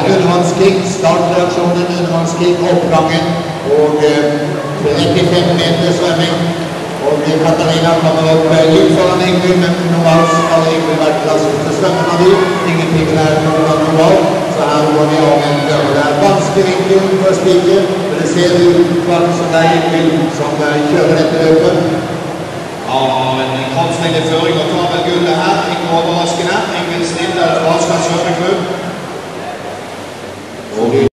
undervannskrig, startreaksjonen, undervannskrig, oppgangen og 35 meter svømming. Og Katarina kommer opp litt foran Ingrid, men normalt har Ingrid vært raskeste svømmen av de. Ingenting er normalt, så her går de om en dør. Det er vanskelig vinkel for spiker, men det ser ut som det er Ingrid som kjører dette løpet. Ja, en kroppsmengde føring og tar vel gullet her, ikke overraskende. Ingrid Snindal fra Asker svømmeklubb.